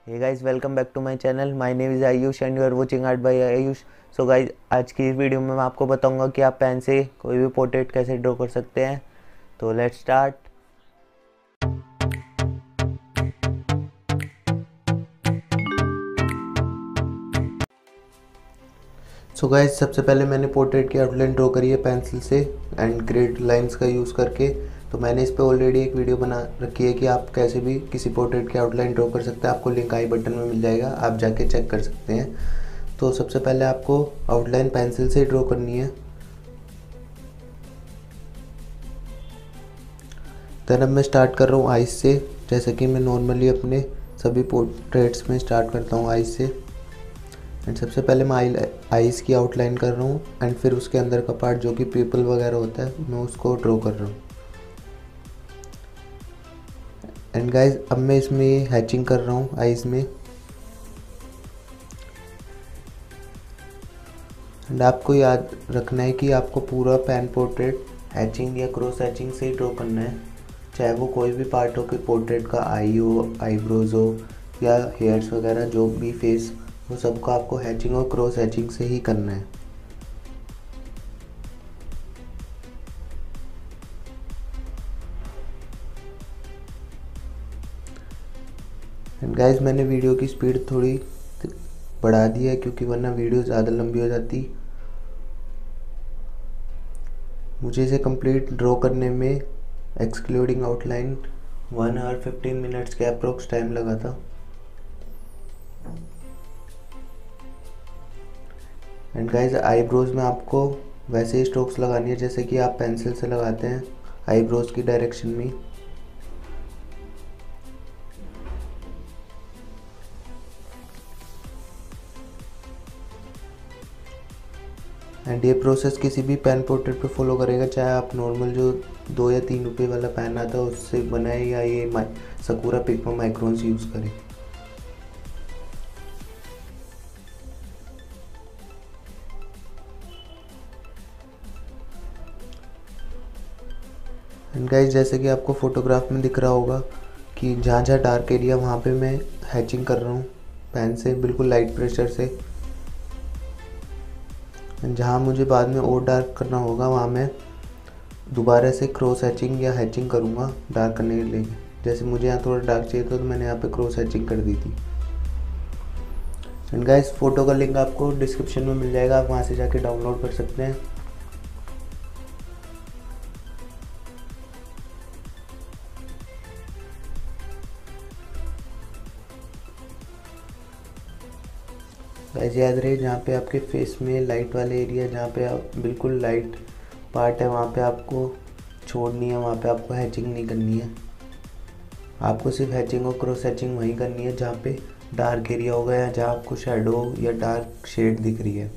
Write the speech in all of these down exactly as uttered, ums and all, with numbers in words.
Hey guys, welcome back to my channel. My name is Ayush and you are watching art by Ayush. So guys, आज की इस video में मैं आपको बताऊंगा कि आप पेन से कोई भी पोर्ट्रेट कैसे ड्रॉ कर सकते हैं। तो लेट्स स्टार्ट। सो गाइस, सबसे पहले मैंने पोर्ट्रेट की आउटलाइन ड्रॉ करी है पेंसिल से एंड ग्रिड लाइंस का यूज़ करके। तो मैंने इस पे ऑलरेडी एक वीडियो बना रखी है कि आप कैसे भी किसी पोर्ट्रेट की आउटलाइन ड्रॉ कर सकते हैं। आपको लिंक आई बटन में मिल जाएगा, आप जाके चेक कर सकते हैं। तो सबसे पहले आपको आउटलाइन पेंसिल से ड्रॉ करनी है। देन अब मैं स्टार्ट कर रहा हूँ आइज से, जैसे कि मैं नॉर्मली अपने सभी पोर्ट्रेट्स में स्टार्ट करता हूँ आइज से। एंड सबसे पहले मैं आई आइज की आउटलाइन कर रहा हूँ एंड फिर उसके अंदर का पार्ट जो कि पीपल वगैरह होता है मैं उसको ड्रॉ कर रहा हूँ। एंड गाइज, अब मैं इसमें ये हैचिंग कर रहा हूँ आइज में। एंड आपको याद रखना है कि आपको पूरा पेन पोर्ट्रेट हैचिंग या क्रॉस हैचिंग से ही ड्रॉ करना है, चाहे वो कोई भी पार्ट हो कि पोर्ट्रेट का आई हो, आईब्रोज हो या हेयर्स वगैरह, जो भी फेस, वो सबको आपको हैचिंग और क्रॉस हैचिंग से ही करना है। एंड गाइज, मैंने वीडियो की स्पीड थोड़ी बढ़ा दी है क्योंकि वरना वीडियो ज़्यादा लंबी हो जाती। मुझे इसे कंप्लीट ड्रॉ करने में excluding outline one hour fifteen minutes के अप्रोक्स टाइम लगा था। एंड गाइज, आईब्रोज में आपको वैसे ही स्ट्रोक्स लगानी है जैसे कि आप पेंसिल से लगाते हैं आईब्रोज की डायरेक्शन में। एंड ये प्रोसेस किसी भी पेन पोर्ट्रेट पे फॉलो करेगा, चाहे आप नॉर्मल जो दो या तीन रुपये वाला पेन आता है उससे बनाए या ये सकूरा पिकमा माइक्रोन्स यूज़ करें। एंड गाइज, जैसे कि आपको फोटोग्राफ में दिख रहा होगा कि जहाँ जहाँ डार्क एरिया वहाँ पे मैं हैचिंग कर रहा हूँ पेन से बिल्कुल लाइट प्रेशर से। जहाँ मुझे बाद में और डार्क करना होगा वहाँ मैं दोबारा से क्रॉस हैचिंग या हैचिंग करूँगा डार्क करने के लिए। जैसे मुझे यहाँ थोड़ा डार्क चाहिए था तो मैंने यहाँ पे क्रॉस हैचिंग कर दी थी। एंड गाइस, फोटो का लिंक आपको डिस्क्रिप्शन में मिल जाएगा, आप वहाँ से जाके डाउनलोड कर सकते हैं। गाइस, याद रहे जहाँ पे आपके फेस में लाइट वाले एरिया, जहाँ पे आप बिल्कुल लाइट पार्ट है वहाँ पे आपको छोड़नी है, वहाँ पे आपको हैचिंग नहीं करनी है। आपको सिर्फ हैचिंग और क्रॉस हैचिंग वहीं करनी है जहाँ पे डार्क एरिया होगा या जहाँ आपको शेडो या डार्क शेड दिख रही है।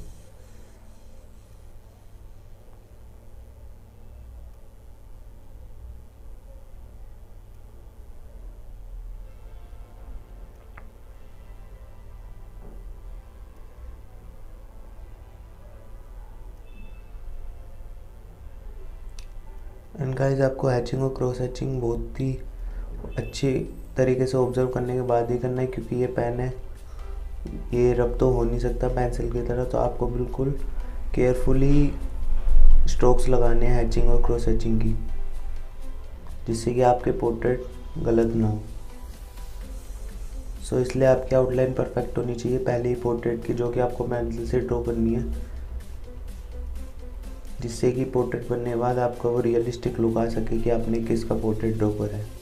एंड गाइस, आपको हैचिंग और क्रॉस हैचिंग बहुत ही अच्छी तरीके से ऑब्जर्व करने के बाद ही करना है, क्योंकि ये पेन है, ये रब तो हो नहीं सकता पेंसिल की तरह। तो आपको बिल्कुल केयरफुली स्ट्रोक्स लगाने हैं हैचिंग और क्रॉस हैचिंग की, जिससे कि आपके पोर्ट्रेट गलत ना हो। सो इसलिए आपकी आउटलाइन परफेक्ट होनी चाहिए पहले ही पोर्ट्रेट की, जो कि आपको पेंसिल से ड्रॉ करनी है, जिससे कि पोर्ट्रेट बनने के बाद आपको वो रियलिस्टिक लुक आ सके कि आपने किसका पोर्ट्रेट ड्रॉ करा है।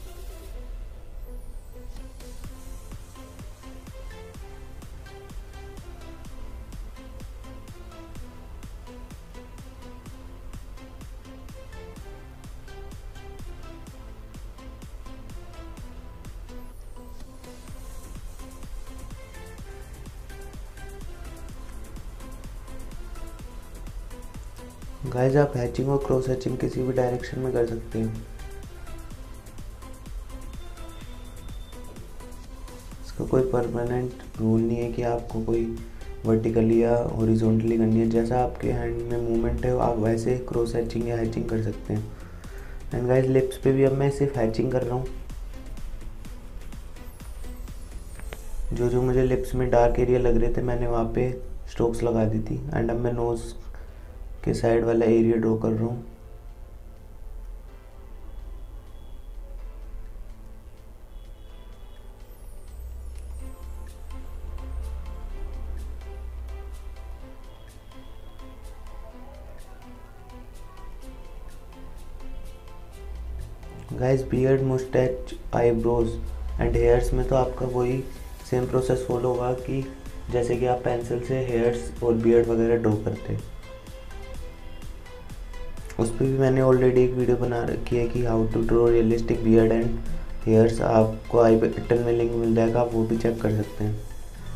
गाइस, आप हैचिंग और क्रॉस हैचिंग किसी भी डायरेक्शन में कर सकते हैं। इसका कोई परमानेंट रूल नहीं है कि आपको कोई वर्टिकली या हॉरिजॉन्टली करनी है। जैसा आपके हैंड में मूवमेंट है आप वैसे क्रॉस हैचिंग या हैचिंग कर सकते हैं। एंड गाइस, लिप्स पे भी अब मैं सिर्फ हैचिंग कर रहा हूँ। जो जो मुझे लिप्स में डार्क एरिया लग रहे थे मैंने वहाँ पे स्ट्रोक्स लगा दी थी। एंड अब मैं नोज़ के साइड वाला एरिया ड्रॉ कर रहा हूँ। Guys beard, moustache, eyebrows and hairs में तो आपका वही सेम प्रोसेस फॉलो होगा कि जैसे कि आप पेंसिल से हेयर्स और बियर्ड वगैरह ड्रॉ करते। उस पर भी मैंने ऑलरेडी एक वीडियो बना रखी है कि how to draw realistic beard and hairs, आपको आई बटन में लिंक मिल जाएगा, आप वो भी चेक कर सकते हैं।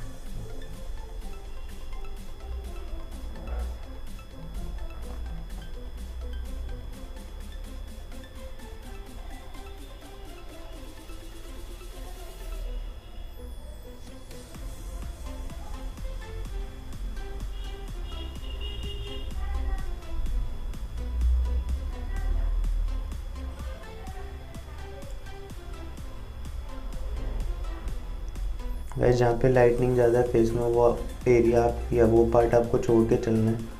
वैसे जहाँ पे लाइटनिंग ज़्यादा फेस में वो एरिया आप या वो पार्ट आपको छोड़ के चलना है,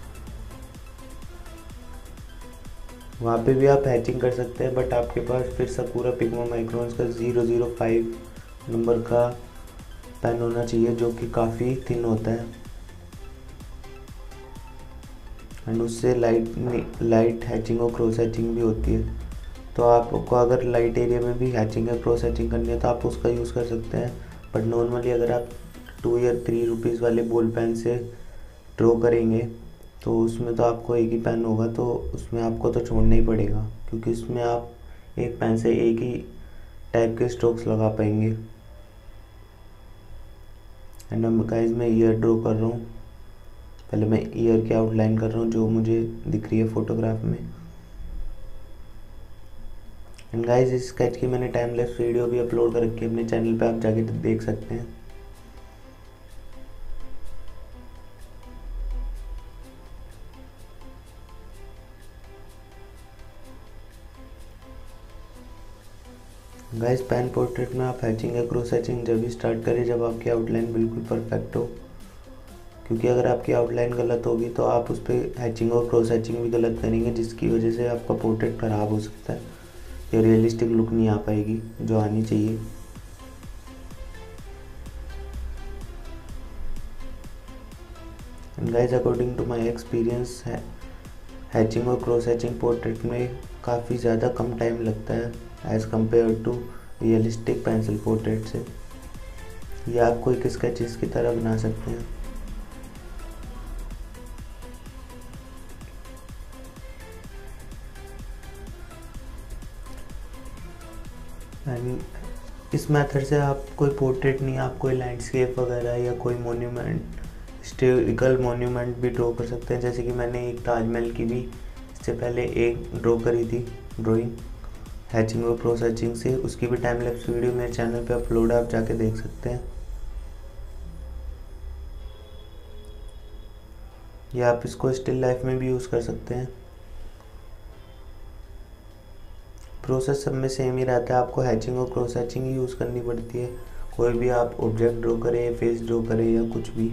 वहाँ पे भी आप हैचिंग कर सकते हैं। बट आपके पास फिर सकूरा पिग्मा माइक्रोन्स का ज़ीरो ज़ीरो फाइव नंबर का पेन होना चाहिए जो कि काफ़ी थिन होता है एंड उससे लाइट लाइट हैचिंग और क्रॉस हैचिंग भी होती है। तो आपको अगर लाइट एरिया में भी हैचिंग या क्रॉस हैचिंग करनी है तो आप उसका यूज़ कर सकते हैं। बट नॉर्मली अगर आप टू या थ्री रुपीज़ वाले बॉल पेन से ड्रॉ करेंगे तो उसमें तो आपको एक ही पेन होगा, तो उसमें आपको तो छोड़ना ही पड़ेगा क्योंकि उसमें आप एक पेन से एक ही टाइप के स्ट्रोक्स लगा पाएंगे। एंड अब गाइस मैं ईयर ड्रॉ कर रहा हूँ। पहले मैं ईयर की आउटलाइन कर रहा हूँ जो मुझे दिख रही है फोटोग्राफ में। एंड गाइस इस स्केच की मैंने टाइम लैप्स वीडियो भी अपलोड कर रखी है अपने चैनल पे, आप जाके देख सकते हैं। गाइस पेन पोर्ट्रेट में आप हैचिंग या क्रॉस हैचिंग जब भी स्टार्ट करें जब आपकी आउटलाइन बिल्कुल परफेक्ट हो, क्योंकि अगर आपकी आउटलाइन गलत होगी तो आप उस पर हैचिंग और क्रॉस हैचिंग भी गलत करेंगे जिसकी वजह से आपका पोर्ट्रेट ख़राब हो सकता है या रियलिस्टिक लुक नहीं आ पाएगी जो आनी चाहिए। And guys according to my experience है हैचिंग और क्रॉस हैचिंग पोर्ट्रेट में काफ़ी ज़्यादा कम टाइम लगता है as compare to realistic pencil portrait से। या आप कोई किस स्केचेस की तरह बना सकते हैं। एंड इस मेथड से आप कोई पोर्ट्रेट नहीं, आप कोई लैंडस्केप वगैरह या कोई मोन्यूमेंट, हिस्टोरिकल मोन्यूमेंट भी ड्रॉ कर सकते हैं। जैसे कि मैंने एक ताजमहल की भी इससे पहले एक ड्रॉ करी थी ड्राइंग हैचिंग और क्रॉस हैचिंग से, उसकी भी टाइम लैप्स वीडियो मेरे चैनल पे अपलोड है, आप जाके देख सकते हैं। या आप इसको स्टिल लाइफ में भी यूज़ कर सकते हैं। प्रोसेस सब में सेम ही रहता है, आपको हैचिंग और क्रॉस हैचिंग ही यूज़ करनी पड़ती है। कोई भी आप ऑब्जेक्ट ड्रॉ करें, फेस ड्रॉ करें या कुछ भी।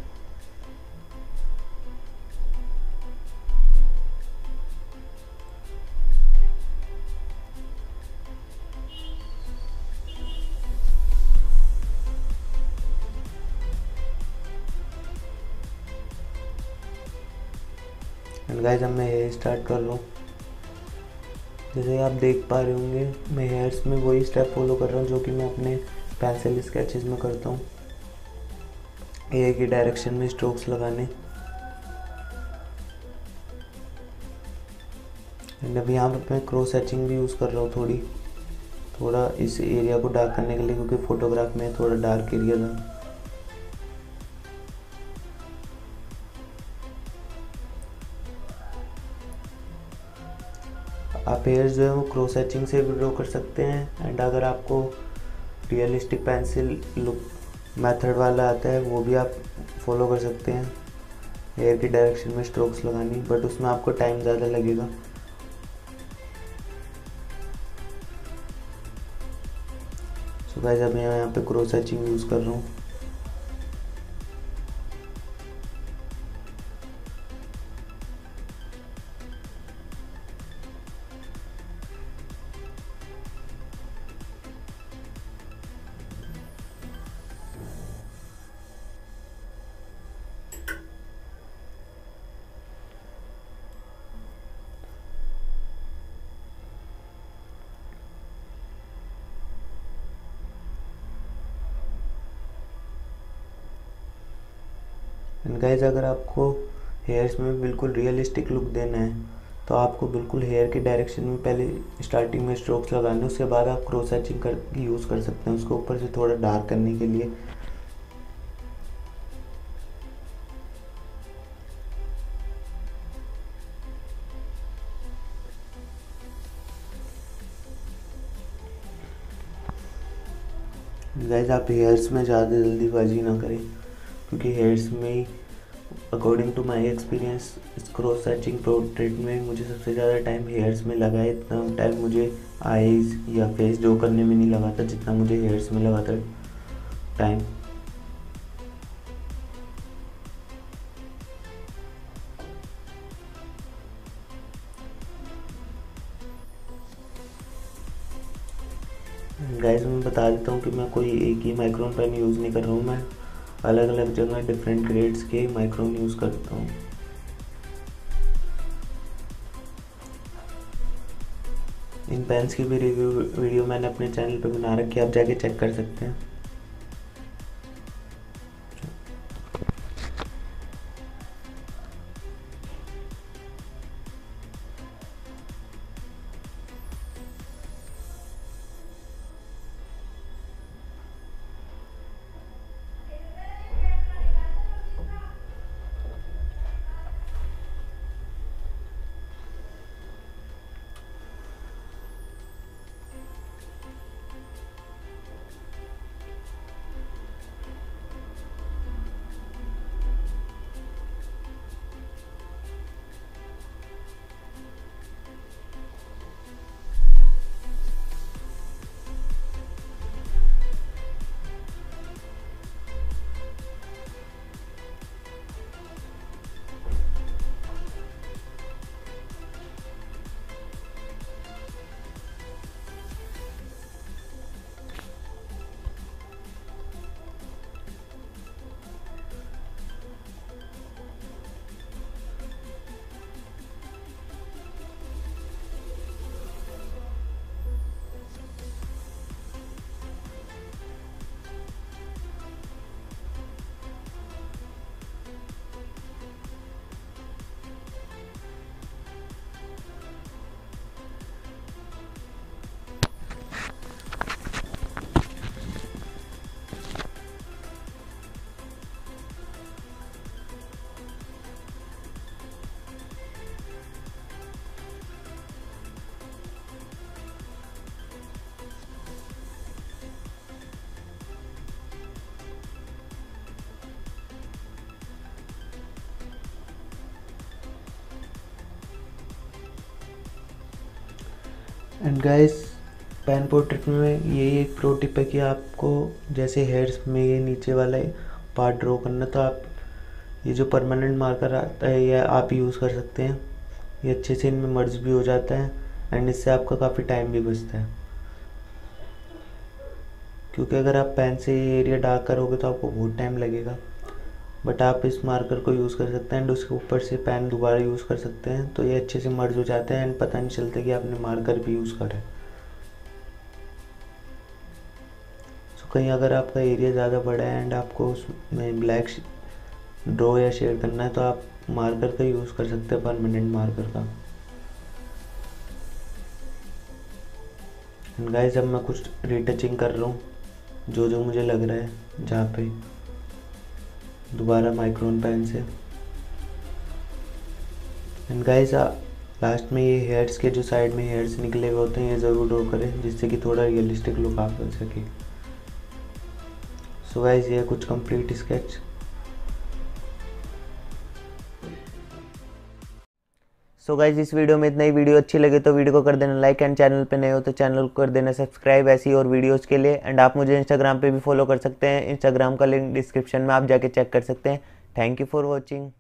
एंड गाइस अब मैं हेयर स्टार्ट कर रहा हूँ। जैसे आप देख पा रहे होंगे मैं हेयर्स में वही स्टेप फॉलो कर रहा हूँ जो कि मैं अपने पेंसिल स्केचेस में करता हूँ, एक ही डायरेक्शन में स्ट्रोक्स लगाने। एंड अब यहाँ पर मैं क्रॉस हैचिंग भी यूज़ कर रहा हूँ थोड़ी थोड़ा इस एरिया को डार्क करने के लिए, क्योंकि फोटोग्राफ में थोड़ा डार्क एरिया था। आप हेयर्स जो है वो क्रॉस हैचिंग से भी ड्रॉ कर सकते हैं। एंड अगर आपको रियलिस्टिक पेंसिल लुक मेथड वाला आता है वो भी आप फॉलो कर सकते हैं, हेयर की डायरेक्शन में स्ट्रोक्स लगानी, बट उसमें आपको टाइम ज़्यादा लगेगा। सो गाइस अब मैं यहाँ पे क्रॉस हैचिंग यूज़ कर रहा हूँ। एंड गाइस अगर आपको हेयर्स में बिल्कुल रियलिस्टिक लुक देना है तो आपको बिल्कुल हेयर के डायरेक्शन में पहले स्टार्टिंग में स्ट्रोक्स लगाने, उसके बाद आप क्रॉस हैचिंग कर यूज़ कर सकते हैं उसको ऊपर से थोड़ा डार्क करने के लिए। गाइस आप हेयर्स में ज़्यादा जल्दीबाजी ना करें, क्योंकि हेयर्स में अकॉर्डिंग टू माय एक्सपीरियंस इस क्रॉस हैचिंग पोर्ट्रेट में मुझे सबसे ज़्यादा टाइम हेयर्स में लगा है। इतना टाइम मुझे आईज या फेस ड्रॉ करने में नहीं लगा था जितना मुझे हेयर्स में लगा था टाइम। गाइस मैं बता देता हूँ कि मैं कोई एक ही माइक्रोन पेन यूज़ नहीं कर रहा हूँ, मैं अलग अलग जगह डिफरेंट ग्रेड्स के माइक्रोन यूज़ करता हूँ। इन पेन्स की भी रिव्यू वीडियो मैंने अपने चैनल पे बना रखी है, आप जाके चेक कर सकते हैं। एंड गाइस पेन पोर्ट्रेट में ये एक प्रो टिप है कि आपको जैसे हेयर्स में ये नीचे वाला पार्ट ड्रॉ करना, तो आप ये जो परमानेंट मार्कर आता है ये आप यूज़ कर सकते हैं। ये अच्छे से इनमें मर्ज भी हो जाता है एंड इससे आपका काफ़ी टाइम भी बचता है, क्योंकि अगर आप पेन से ये एरिया डार्क करोगे तो आपको बहुत टाइम लगेगा। बट आप इस मार्कर को यूज़ कर सकते हैं एंड उसके ऊपर से पेन दोबारा यूज़ कर सकते हैं, तो ये अच्छे से मर्ज हो जाता है एंड पता नहीं चलता कि आपने मार्कर भी यूज़ करा है। सो कहीं अगर आपका एरिया ज़्यादा बड़ा है एंड आपको उसमें ब्लैक ड्रॉ या शेड करना है तो आप मार्कर का यूज़ कर सकते हैं, परमानेंट मार्कर का। एंड गाइस अब मैं कुछ रीटचिंग कर रहा हूँ जो जो मुझे लग रहा है जहाँ पे, दोबारा माइक्रोन पेन से। एंड गाइस लास्ट में ये हेयर्स के जो साइड में हेयर्स निकले हुए होते हैं ये ज़रूर ड्रॉ करें, जिससे कि थोड़ा रियलिस्टिक लुक आ सके। सो गाइस ये कुछ complete sketch. So so guys इस वीडियो में इतना ही। वीडियो अच्छी लगे तो वीडियो को कर देना लाइक एंड चैनल पे नए हो तो चैनल को कर देना सब्सक्राइब ऐसी और वीडियोस के लिए। एंड आप मुझे इंस्टाग्राम पे भी फॉलो कर सकते हैं, इंस्टाग्राम का लिंक डिस्क्रिप्शन में आप जाके चेक कर सकते हैं। Thank you for watching.